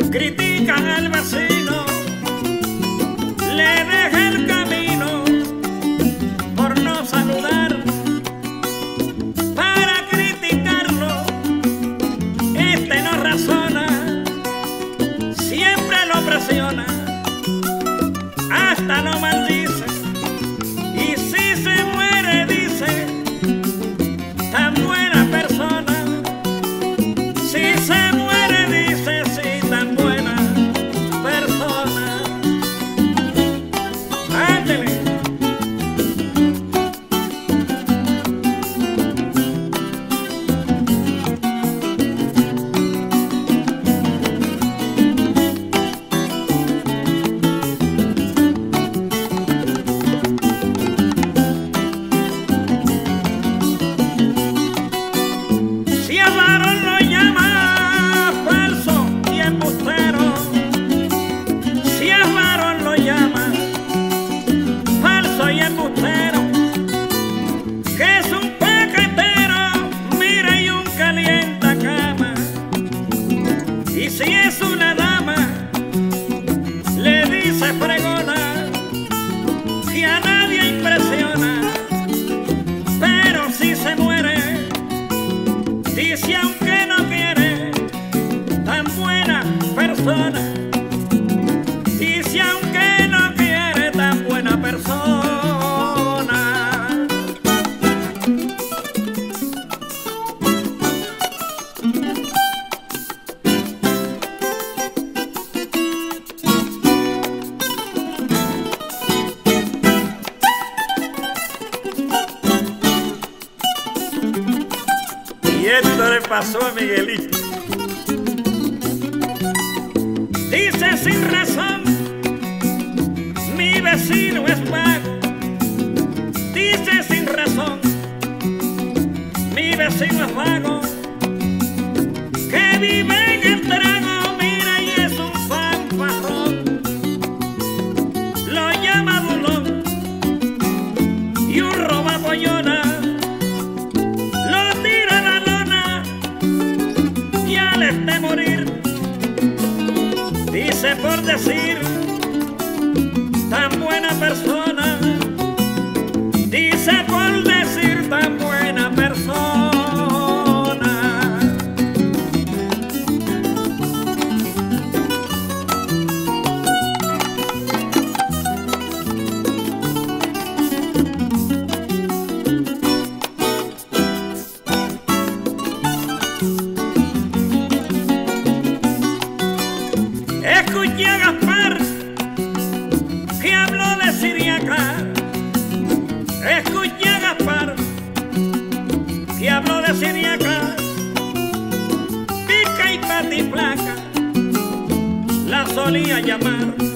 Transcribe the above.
critican al vecino, le deja el camino por no saludar. Para criticarlo, este no razona, siempre lo presiona, hasta lo maldice. Y si se muere dice, tan buena persona. Si se muere dice, sí, tan buena persona. Ándele. Si a varón lo llama falso y embustero, si a varón lo llama falso y embustero, que es un paquetero, mira, y un calientacama. Y si es una dama, le dice fregona, que a nadie impresiona. Pero si se muere, dice aunque no quiere, tan buena persona. Dice aunque no quiere, tan buena persona. Y esto le pasó a Miguelito. Dice sin razón, mi vecino es vago. Dice sin razón, mi vecino es vago, que vive en el trago, mira, y es un fanfarrón. Lo llama Bulón y un robapollona. De morir, dice por decir, tan buena persona. Dice por decir, tan buena persona. Escuché a Gaspar que habló de Siriaca. Escuché a Gaspar que habló de Siriaca. Pica y patiflaca la solía llamar.